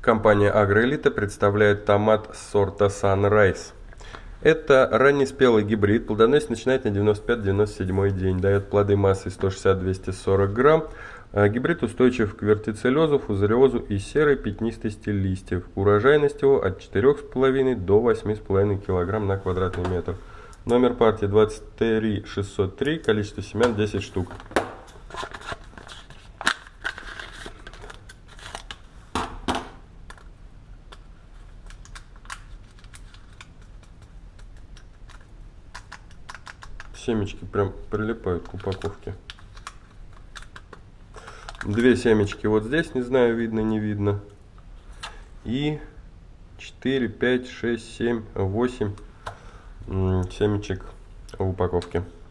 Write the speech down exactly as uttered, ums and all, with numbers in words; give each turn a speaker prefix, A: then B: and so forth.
A: Компания Агроэлита представляет томат сорта Sunrise. Это раннеспелый гибрид, плодоносить начинает на девяносто пятый — девяносто седьмой день, дает плоды массой сто шестьдесят — двести сорок грамм. Гибрид устойчив к вертицеллезу, фузариозу и серой пятнистости листьев. Урожайность его от четырёх с половиной до восьми с половиной килограмм на квадратный метр. Номер партии двадцать три шестьсот три, количество семян десять штук. Семечки прям прилипают к упаковке. Две семечки вот здесь, не знаю, видно, не видно. И четыре, пять, шесть, семь, восемь семечек в упаковке.